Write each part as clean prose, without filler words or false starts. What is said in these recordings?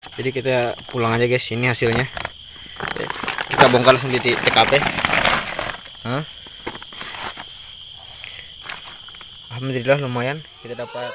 Jadi kita pulang aja guys, ini hasilnya. Kita bongkar langsung di TKP. Alhamdulillah lumayan kita dapat.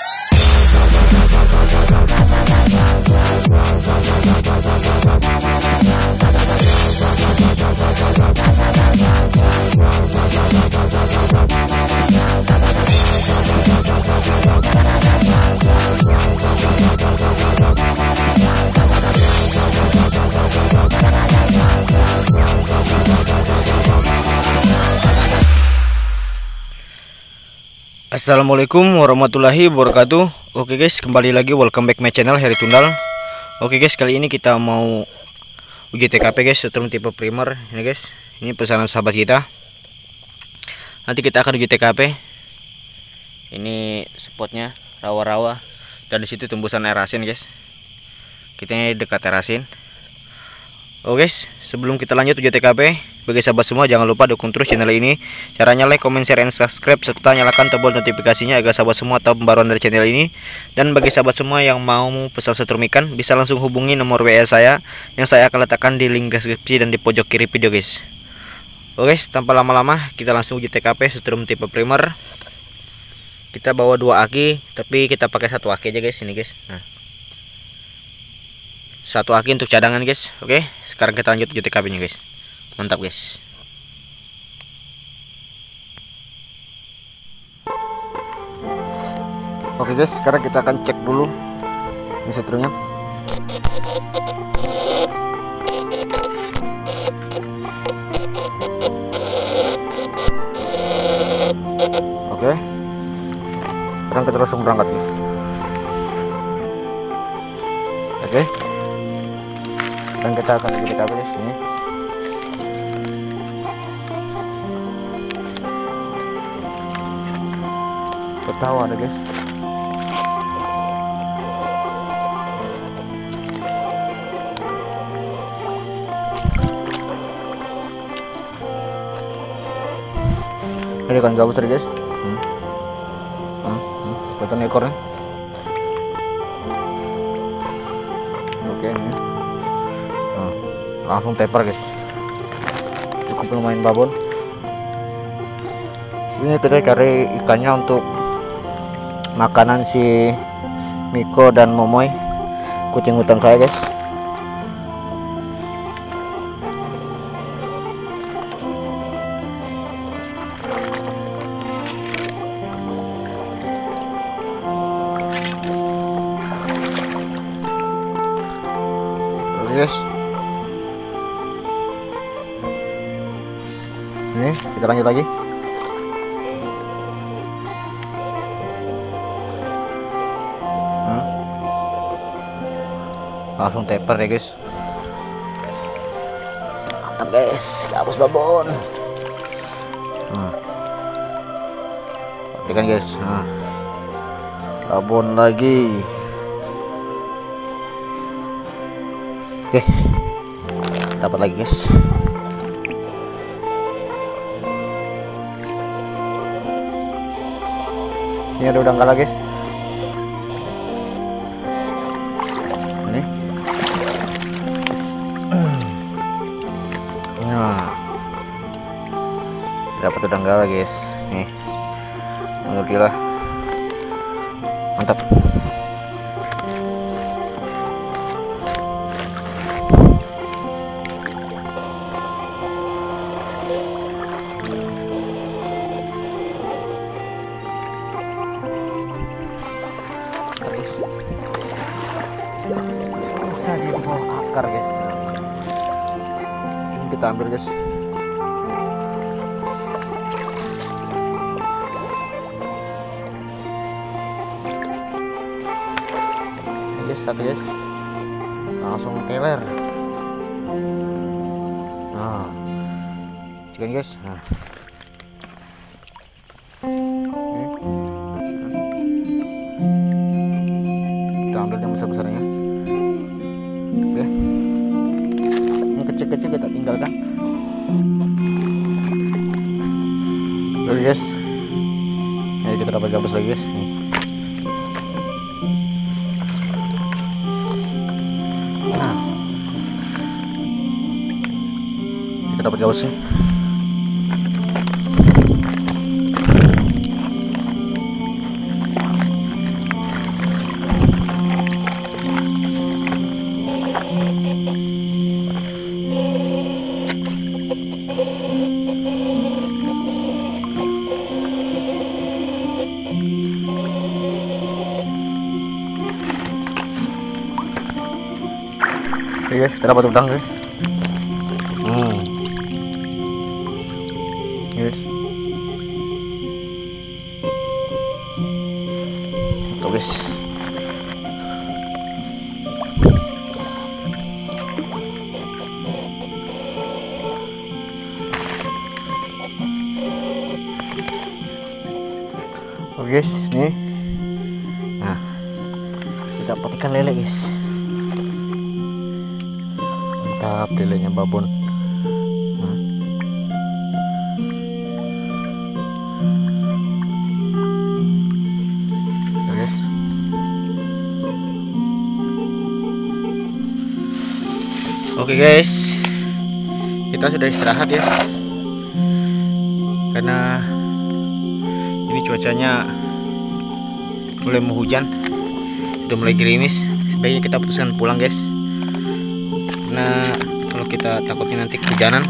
Assalamualaikum warahmatullahi wabarakatuh. Oke guys, kembali lagi, welcome back my channel Heri Tundal. Oke guys, kali ini kita mau uji TKP guys, setrum tipe primer ini guys. Ini pesanan sahabat kita. Nanti kita akan uji TKP. Ini spotnya rawa-rawa dan disitu tumbusan air asin guys. Kita ini dekat air asin. Oke guys, sebelum kita lanjut uji TKP, bagi sahabat semua jangan lupa dukung terus channel ini. Caranya like, comment, share, and subscribe serta nyalakan tombol notifikasinya agar sahabat semua tahu pembaruan dari channel ini. Dan bagi sahabat semua yang mau pesan setrum ikan, bisa langsung hubungi nomor WA saya yang saya akan letakkan di link deskripsi dan di pojok kiri video guys. Oke guys, tanpa lama-lama kita langsung uji TKP setrum tipe primer. Kita bawa 2 aki, tapi kita pakai 1 aki aja guys ini guys. Nah, 1 aki untuk cadangan guys. Oke, sekarang kita lanjut uji TKP nya guys. Mantap guys. Oke guys, sekarang kita akan cek dulu ini setrumnya. Oke, sekarang kita langsung berangkat guys. Oke, dan kita akan uji TKP guys ini. Tahu ada guys. Ini kan gabus tadi guys. Kelihatan ekornya. Oke ini. Langsung teper guys. Cukup lumayan babon. Ini kita cari ikannya untuk makanan si Miko dan Momoy, kucing hutan saya guys. Oke guys, ini kita lanjut lagi. Langsung teper ya guys. Mantap guys, gabus babon. Perhatikan guys. Babon lagi. Oke, dapat lagi guys. Sini ada udang kala guys. Dapat udang gala guys, nih, alhamdulillah, mantap. Susah di bawah akar guys. Ini kita ambil guys. Satu guys, langsung teler. Nah, cikan guys. Nah, kita ambil yang besar-besarnya. Oke, ini kecil-kecil kita tinggalkan. Oke guys, ini kita dapat gabus lagi guys. Nih. kita dapat gabusnya. Oke, kita dapat udang guys. Guys. Tuh guys. Oke guys, nih. Nah, kita dapat ikan lele guys. Mantap, lelenya babon. Guys. Oke guys, kita sudah istirahat ya, karena ini cuacanya mulai mau hujan, udah mulai gerimis. Sebaiknya kita putuskan pulang guys, karena kalau kita takutnya nanti kehujanan,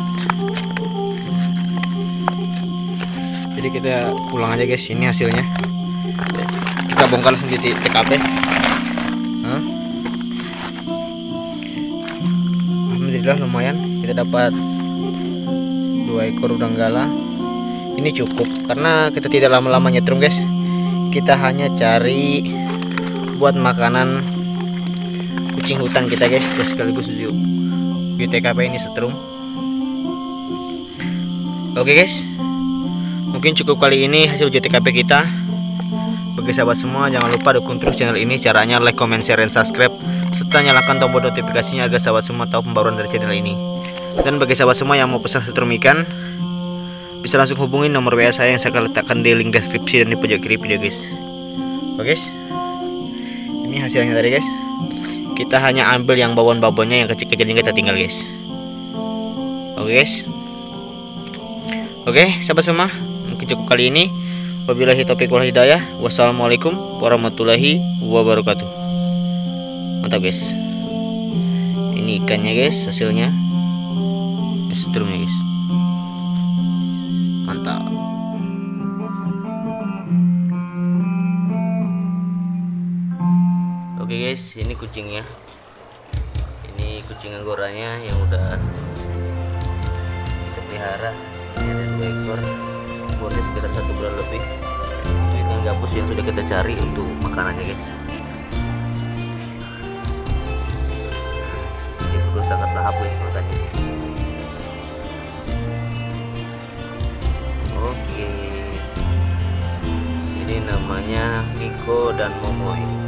jadi kita pulang aja guys. Ini hasilnya, kita bongkar langsung di TKP. Alhamdulillah lumayan, kita dapat 2 ekor udang gala. Ini cukup karena kita tidak lama-lama nyetrum guys, kita hanya cari buat makanan kucing hutan kita guys, dan sekaligus di TKP ini setrum. Oke guys, mungkin cukup kali ini hasil TKP kita. Bagi sahabat semua, jangan lupa dukung terus channel ini. Caranya like, comment, share, dan subscribe, serta nyalakan tombol notifikasinya agar sahabat semua tahu pembaruan dari channel ini. Dan bagi sahabat semua yang mau pesan setrum ikan, bisa langsung hubungi nomor WA saya yang saya akan letakkan di link deskripsi dan di pojok kiri video guys. Oke guys, ini hasilnya tadi guys. Kita hanya ambil yang babon-babonnya, yang kecil-kecilnya kita tinggal guys. Oke guys. Oke sahabat semua, mungkin cukup kali ini. Wabillahi taufiq wal hidayah. Wassalamualaikum warahmatullahi wabarakatuh. Mantap guys. Ini ikannya guys, hasilnya setrumnya guys. Mantap. Oke guys, ini kucingnya. Ini kucing anggoranya yang udah kita pelihara. Ini ada 2 ekor, umurnya sekitar 1 bulan lebih. Itu ikan gabus yang sudah kita cari untuk makanannya guys. Ini perlu sangat lahap guys makannya. Oke, ini namanya Miko dan Momoy.